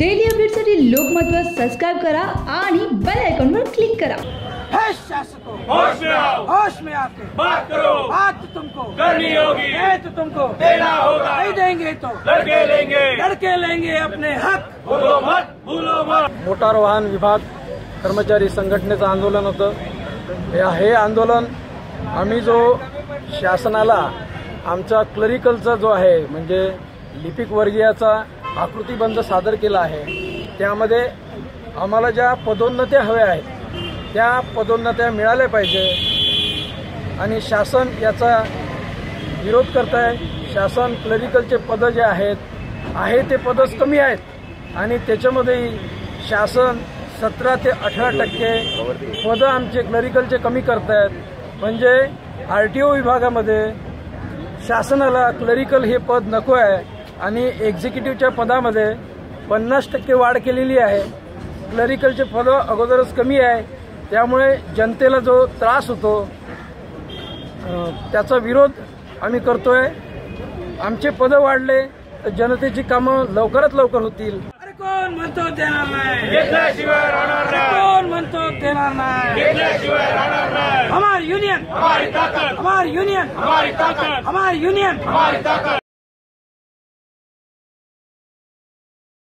Daily अपडेटसाठी लोकमतवर subscribe करा आणि बेल आयकॉनवर क्लिक करा। है शासकों, होश में आओ, होश में आके बात करो, बात तो तुमको करनी होगी, ये तो तुमको देना होगा, नहीं देंगे तो लड़के लेंगे अपने हक। भूलो मत। मोटार वाहन विभाग कर्मचारी संघटनेचं आंदोलन होतं। हे आंदोलन आम्ही जो शासनाला आमचा क्लरिकलचा जो आहे म्हणजे लिपिक वर्गीयाचा आकृतीबंध सादर केला आहे, त्यामध्ये आम्हाला ज्या पदोन्नत्या हव्या आहेत त्या पदोन्नत्या मिळाल्या पाहिजे आणि शासन याचा विरोध करत आहे। शासन क्लरिकलचे पद जे आहेत ते पदच कमी आहेत आणि त्याच्यामध्ये शासन 17 ते 18% पदं आमचे क्लरिकलचे कमी करत आहेत। म्हणजे आरटीओ विभागामध्ये शासनाला क्लरिकल हे पद नको आहे आणि एक्झिक्युटिव्हच्या पदामध्ये 50% वाढ केलेली आहे। क्लरिकलचे पदं अगोदरच कमी आहे, त्यामुळे जनतेला जो त्रास होतो त्याचा विरोध आम्ही करतोय। आमचे पदं वाढले तर जनतेची कामं लवकरात लवकर होतील। अरे कोण म्हणतो देणार नाही, घेतल्याशिवाय राहणार नाही, कोण म्हणतो देणार नाही, घेतल्याशिवाय राहणार नाही। हमारी यूनियन, हमारी ताकत, हमारी यूनियन, हमारी ताकत, हमारी यूनियन, हमारी ताकत।